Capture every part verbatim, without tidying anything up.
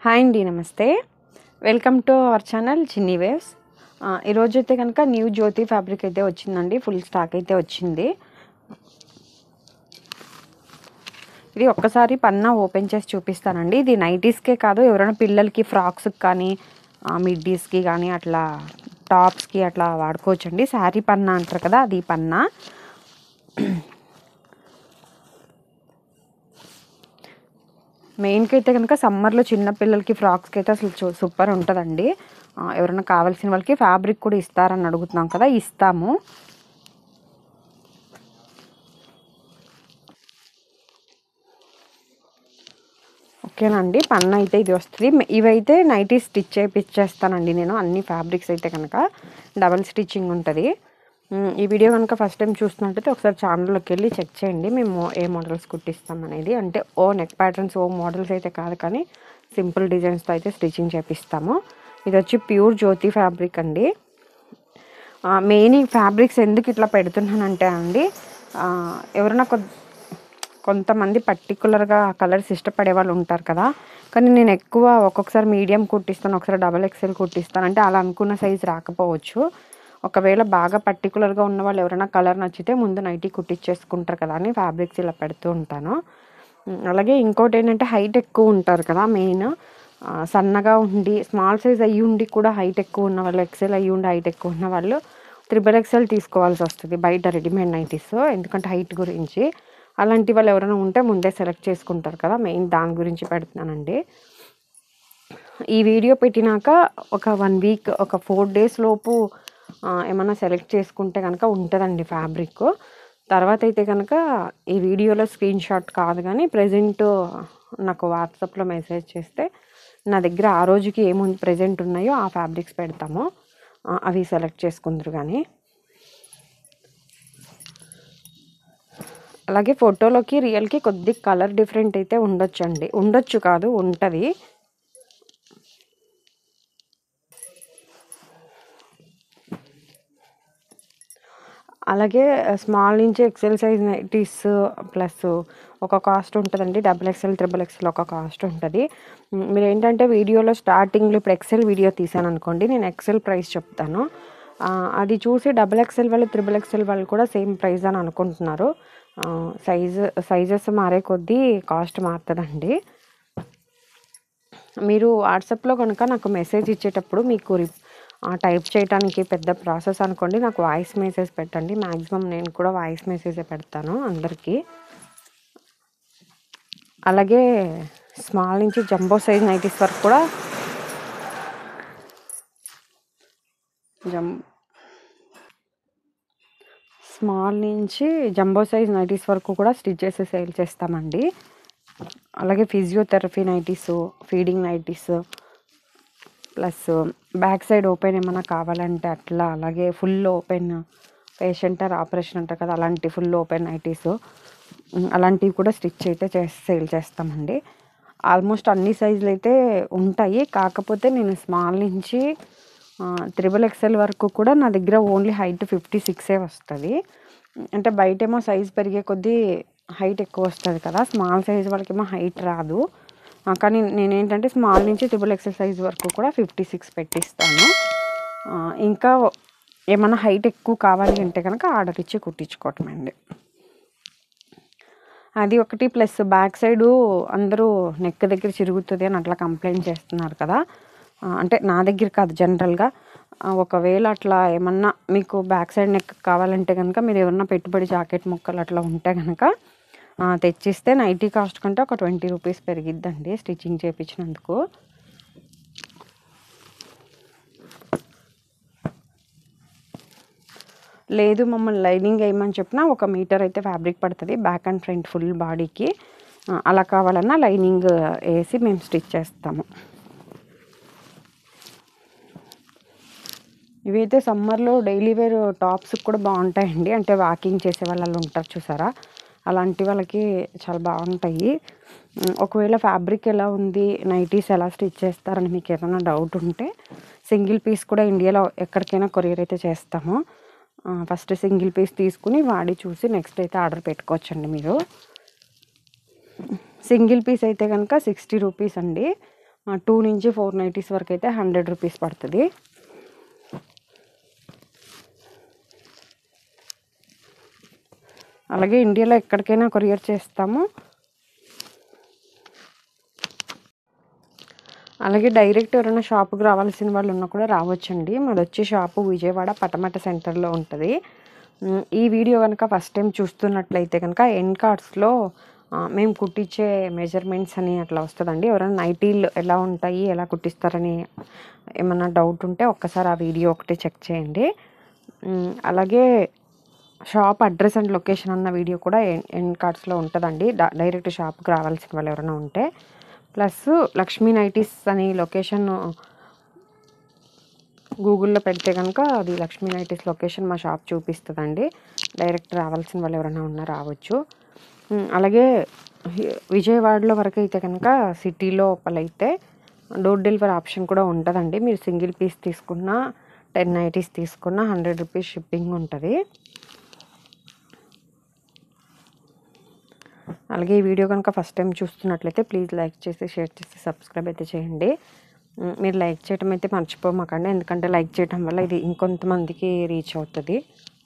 Hi అండి, నమస్తే. Welcome to our channel Chinni waves. ఈరోజు అయితే కనుక న్యూ జ్యోతి ఫ్యాబ్రిక్ అయితే వచ్చిందండి. ఫుల్ స్టాక్ అయితే వచ్చింది. ఇది ఒక్కసారి పన్నా ఓపెన్ చేసి చూపిస్తానండి. ఇది నైటీస్కే కాదు, ఎవరైనా పిల్లలకి ఫ్రాక్స్కి కానీ మిడ్డీస్కి కానీ అట్లా టాప్స్కి అట్లా వాడుకోవచ్చండి. శారీ పన్నా అంటారు కదా, అది పన్నా. మెయిన్కి అయితే కనుక సమ్మర్లో చిన్నపిల్లలకి ఫ్రాక్స్కి అయితే అసలు సూపర్ ఉంటుందండి. ఎవరైనా కావాల్సిన వాళ్ళకి ఫ్యాబ్రిక్ కూడా ఇస్తారని అడుగుతున్నాం కదా, ఇస్తాము. ఓకేనండి, పన్ను అయితే ఇది వస్తుంది. ఇవైతే నైటీ స్టిచ్ చేయించేస్తానండి నేను. అన్ని ఫ్యాబ్రిక్స్ అయితే కనుక డబల్ స్టిచ్చింగ్ ఉంటుంది. ఈ వీడియో కనుక ఫస్ట్ టైం చూస్తున్నట్టయితే ఒకసారి ఛానల్లోకి వెళ్ళి చెక్ చేయండి మేము ఏ మోడల్స్ కుట్టిస్తాం అనేది. అంటే ఓ నెక్ ప్యాటర్న్స్ ఓ మోడల్స్ అయితే కాదు, కానీ సింపుల్ డిజైన్స్తో అయితే స్టిచ్చింగ్ చేపిస్తాము. ఇది వచ్చి ప్యూర్ జ్యోతి ఫ్యాబ్రిక్ అండి. మెయిన్ ఈ ఫ్యాబ్రిక్స్ ఎందుకు ఇట్లా పెడుతున్నానంటే అండి, ఎవరైనా కొ కొంతమంది పర్టికులర్గా కలర్స్ ఇష్టపడే వాళ్ళు ఉంటారు కదా, కానీ నేను ఎక్కువ ఒక్కొక్కసారి మీడియం కుట్టిస్తాను, ఒకసారి డబల్ ఎక్సెల్ కుట్టిస్తాను. అంటే అలా అనుకున్న సైజ్ రాకపోవచ్చు. ఒకవేళ బాగా పర్టికులర్గా ఉన్న వాళ్ళు ఎవరైనా కలర్ నచ్చితే ముందు నైటీ కుట్టించేసుకుంటారు కదా అని ఫ్యాబ్రిక్స్ ఇలా పెడుతూ ఉంటాను. అలాగే ఇంకోటి ఏంటంటే హైట్ ఎక్కువ ఉంటారు కదా, మెయిన్ సన్నగా ఉండి స్మాల్ సైజ్ అయ్యి ఉండి కూడా హైట్ ఎక్కువ ఉన్న వాళ్ళు, ఎక్సెల్ అయ్యి ఉండి హైట్ ఎక్కువ ఉన్న వాళ్ళు త్రిబుల్ ఎక్సెల్ తీసుకోవాల్సి వస్తుంది బయట రెడీమేడ్ నైటీస్, ఎందుకంటే హైట్ గురించి. అలాంటి వాళ్ళు ఎవరైనా ఉంటే ముందే సెలెక్ట్ చేసుకుంటారు కదా, మెయిన్ దాని గురించి పెడుతున్నానండి. ఈ వీడియో పెట్టినాక ఒక వన్ వీక్ ఒక ఫోర్ డేస్ లోపు ఏమన్నా సెలెక్ట్ చేసుకుంటే కనుక ఉంటుందండి ఫ్యాబ్రిక్. తర్వాత అయితే కనుక ఈ వీడియోలో స్క్రీన్ షాట్ కాదు కానీ ప్రజెంట్ నాకు వాట్సాప్లో మెసేజ్ చేస్తే నా దగ్గర ఆ రోజుకి ఏముంది ప్రజెంట్ ఉన్నాయో ఆ ఫ్యాబ్రిక్స్ పెడతాము, అవి సెలెక్ట్ చేసుకుందరు. కానీ అలాగే ఫోటోలోకి రియల్కి కొద్ది కలర్ డిఫరెంట్ అయితే ఉండొచ్చండి, ఉండొచ్చు కాదు ఉంటుంది. అలాగే స్మాల్ నుంచి ఎక్సెల్ సైజ్ నైటీస్ ప్లస్ ఒక కాస్ట్ ఉంటుందండి. డబుల్ ఎక్సెల్ త్రిబుల్ ఎక్సెల్ ఒక కాస్ట్ ఉంటుంది. మీరు ఏంటంటే వీడియోలో స్టార్టింగ్లో ఇప్పుడు ఎక్సెల్ వీడియో తీసాను అనుకోండి, నేను ఎక్సెల్ ప్రైస్ చెప్తాను. అది చూసి డబుల్ ఎక్సెల్ వాళ్ళు త్రిబుల్ ఎక్సెల్ వాళ్ళు కూడా సేమ్ ప్రైస్ అని అనుకుంటున్నారు. సైజు సైజెస్ మారే కొద్దీ కాస్ట్ మారుతుందండి. మీరు వాట్సాప్లో కనుక నాకు మెసేజ్ ఇచ్చేటప్పుడు మీకు టైప్ చేయడానికి పెద్ద ప్రాసెస్ అనుకోండి, నాకు వాయిస్ మెసేజ్ పెట్టండి. మ్యాక్సిమం నేను కూడా వాయిస్ మెసేజే పెడతాను అందరికీ. అలాగే స్మాల్ నుంచి జంబో సైజ్ నైటీస్ వరకు కూడా జం స్మాల్ నుంచి జంబో సైజ్ నైటీస్ వరకు కూడా స్టిచ్ చేసి సేల్ చేస్తామండి. అలాగే physiotherapy nighties, feeding nighties, plus back side open ఏమైనా కావాలంటే అట్లా, అలాగే full open patient or operation అంటారు కదా, అలాంటి ఫుల్ ఓపెన్ నైటీస్ అలాంటివి కూడా స్టిచ్ అయితే చేసి సేల్ చేస్తామండి. ఆల్మోస్ట్ అన్ని సైజులు అయితే ఉంటాయి. కాకపోతే నేను స్మాల్ నుంచి త్రిబుల్ ఎక్సెల్ వరకు కూడా నా దగ్గర ఓన్లీ హైట్ ఫిఫ్టీ సిక్సే వస్తుంది. అంటే బయటేమో సైజ్ పెరిగే కొద్దీ హైట్ ఎక్కువ వస్తుంది కదా, స్మాల్ సైజ్ వాళ్ళకేమో హైట్ రాదు. కానీ నేనేంటంటే స్మాల్ నుంచి ట్రిపుల్ ఎక్సెల్ సైజ్ వరకు కూడా ఫిఫ్టీ సిక్స్ పెట్టిస్తాను. ఇంకా ఏమన్నా హైట్ ఎక్కువ కావాలి అంటే కనుక ఆర్డర్ ఇచ్చి కుట్టించుకోవటమండి. అది ఒకటి. ప్లస్ బ్యాక్ సైడు అందరూ నెక్ దగ్గర చిరుగుతుంది అని అట్లా కంప్లైంట్ చేస్తున్నారు కదా, అంటే నా దగ్గర కాదు జనరల్గా. ఒకవేళ అట్లా ఏమన్నా మీకు బ్యాక్ సైడ్ నెక్ కావాలంటే కనుక మీరు ఏమన్నా పెట్టుబడి జాకెట్ ముక్కలు అట్లా ఉంటే కనుక తెచ్చిస్తే నైటీ కాస్ట్ కంటే ఒక ట్వంటీ రూపీస్ పెరిగిద్దండి స్టిచ్చింగ్ చేయించినందుకు. లేదు మమ్మల్ని లైనింగ్ వేయమని చెప్పినా ఒక మీటర్ అయితే ఫ్యాబ్రిక్ పడుతుంది బ్యాక్ అండ్ ఫ్రంట్ ఫుల్ బాడీకి. అలా కావాలన్నా లైనింగ్ వేసి మేము స్టిచ్ చేస్తాము. ఇవైతే సమ్మర్లో డైలీ వేర్ టాప్స్ కూడా బాగుంటాయండి. అంటే వాకింగ్ చేసే వాళ్ళు ఉంటారు చూసారా, అలాంటి వాళ్ళకి చాలా బాగుంటాయి. ఒకవేళ ఫ్యాబ్రిక్ ఎలా ఉంది, నైటీస్ ఎలా స్టిచ్ చేస్తారని మీకు ఏమైనా డౌట్ ఉంటే సింగిల్ పీస్ కూడా ఇండియాలో ఎక్కడికైనా కొరియర్ అయితే చేస్తాము. ఫస్ట్ సింగిల్ పీస్ తీసుకుని వాడి చూసి నెక్స్ట్ అయితే ఆర్డర్ పెట్టుకోవచ్చండి మీరు. సింగిల్ పీస్ అయితే కనుక సిక్స్టీ రూపీస్ అండి. టూ నుంచి ఫోర్ నైటీస్ వరకు అయితే హండ్రెడ్ రూపీస్ పడుతుంది. అలాగే ఇండియాలో ఎక్కడికైనా కొరియర్ చేస్తాము. అలాగే డైరెక్ట్ ఎవరైనా షాపుకి రావాల్సిన వాళ్ళు ఉన్నా కూడా రావచ్చండి. మాది వచ్చే షాపు విజయవాడ పటమట సెంటర్లో ఉంటుంది. ఈ వీడియో కనుక ఫస్ట్ టైం చూస్తున్నట్లయితే కనుక ఎండ్ కార్డ్స్లో మేము కుట్టించే మెజర్మెంట్స్ అని అట్లా వస్తుందండి. ఎవరైనా నైటీలు ఎలా ఉంటాయి, ఎలా కుట్టిస్తారని ఏమన్నా డౌట్ ఉంటే ఒక్కసారి ఆ వీడియో ఒకటి చెక్ చేయండి. అలాగే షాప్ అడ్రస్ అండ్ లొకేషన్ అన్న వీడియో కూడా ఎండ్ కార్డ్స్లో ఉంటుందండి. డైరెక్ట్ షాప్కి రావాల్సిన వాళ్ళు ఎవరైనా ఉంటే. ప్లస్ లక్ష్మీ నైటీస్ అని లొకేషన్ గూగుల్లో పెడితే కనుక అది లక్ష్మీ నైటీస్ లొకేషన్ మా షాప్ చూపిస్తుందండి. డైరెక్ట్ రావాల్సిన వాళ్ళు ఎవరైనా ఉన్నా రావచ్చు. అలాగే విజయవాడలో వరకు అయితే కనుక సిటీ లోపలైతే డోర్ డెలివరీ ఆప్షన్ కూడా ఉంటుందండి. మీరు సింగిల్ పీస్ తీసుకున్న, టెన్ నైటీస్ తీసుకున్న హండ్రెడ్ రూపీస్ షిప్పింగ్ ఉంటుంది. అలాగే ఈ వీడియో కనుక ఫస్ట్ టైం చూస్తున్నట్లయితే ప్లీజ్ లైక్ చేసి, షేర్ చేసి, సబ్స్క్రైబ్ అయితే చేయండి. మీరు లైక్ చేయడం అయితే మర్చిపోమాకండి, ఎందుకంటే లైక్ చేయడం వల్ల ఇది ఇంకొంతమందికి రీచ్ అవుతుంది.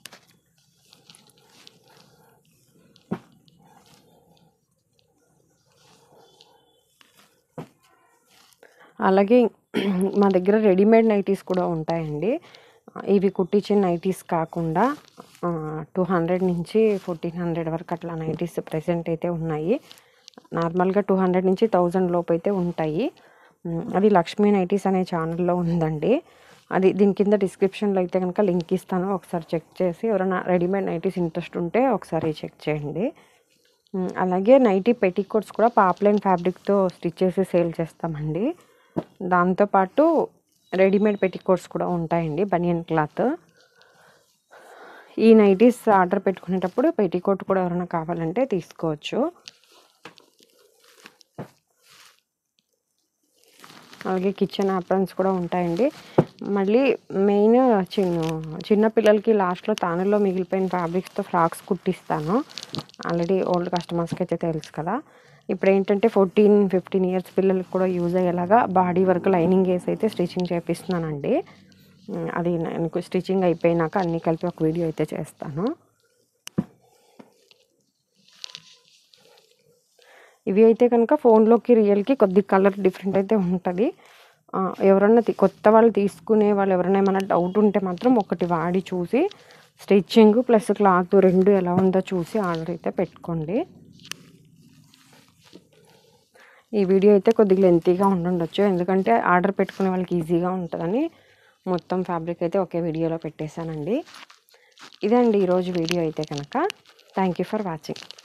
అలాగే మా దగ్గర రెడీమేడ్ నైటీస్ కూడా ఉంటాయండి. ఇవి కుట్టించిన నైటీస్ కాకుండా టూ హండ్రెడ్ నుంచి ఫోర్టీన్ హండ్రెడ్ వరకు అట్లా నైటీస్ ప్రెసెంట్ అయితే ఉన్నాయి. నార్మల్గా టూ హండ్రెడ్ నుంచి థౌజండ్ లోపు అయితే ఉంటాయి. అది లక్ష్మీ నైటీస్ అనే ఛానల్లో ఉందండి. అది దీని కింద డిస్క్రిప్షన్లో అయితే కనుక లింక్ ఇస్తాను, ఒకసారి చెక్ చేసి ఎవరైనా రెడీమేడ్ నైటీస్ ఇంట్రెస్ట్ ఉంటే ఒకసారి చెక్ చేయండి. అలాగే నైటీ పెట్టికోట్స్ కూడా పాప్లైన్ ఫ్యాబ్రిక్తో స్టిచ్ చేసి సేల్ చేస్తామండి. దాంతోపాటు రెడీమేడ్ పెట్టికోట్స్ కూడా ఉంటాయండి, బనియన్ క్లాత్. ఈ నైటీస్ ఆర్డర్ పెట్టుకునేటప్పుడు పెట్టికోట్ కూడా ఎవరైనా కావాలంటే తీసుకోవచ్చు. అలాగే కిచెన్ ఆప్రన్స్ కూడా ఉంటాయండి. మళ్ళీ మెయిన్ చిన్న చిన్న పిల్లలకి లాస్ట్లో తానులో మిగిలిపోయిన ఫ్యాబ్రిక్స్తో ఫ్రాక్స్ కుట్టిస్తాను. ఆల్రెడీ ఓల్డ్ కస్టమర్స్కి అయితే తెలుసు కదా. ఇప్పుడు ఏంటంటే ఫోర్టీన్ ఫిఫ్టీన్ ఇయర్స్ పిల్లలకి కూడా యూజ్ అయ్యేలాగా బాడీ వరకు లైనింగ్ వేసి అయితే స్టిచ్చింగ్ చేపిస్తున్నానండి. అది నాకు స్టిచ్చింగ్ అయిపోయినాక అన్నీ కలిపి ఒక వీడియో అయితే చేస్తాను. ఇవి అయితే కనుక ఫోన్లోకి రియల్కి కొద్ది కలర్ డిఫరెంట్ అయితే ఉంటుంది. ఎవరన్నా కొత్త వాళ్ళు తీసుకునే వాళ్ళు ఎవరైనా ఏమైనా డౌట్ ఉంటే మాత్రం ఒకటి వాడి చూసి స్టిచ్చింగ్ ప్లస్ క్లాత్ రెండు ఎలా ఉందో చూసి ఆర్డర్ అయితే పెట్టుకోండి. ఈ వీడియో అయితే కొద్దిగా లెంతీగా ఉండుండొచ్చు, ఎందుకంటే ఆర్డర్ పెట్టుకునే వాళ్ళకి ఈజీగా ఉంటుందని మొత్తం ఫ్యాబ్రిక్ అయితే ఒకే వీడియోలో పెట్టేశానండి. ఇదండి ఈరోజు వీడియో అయితే కనుక. Thank you for watching.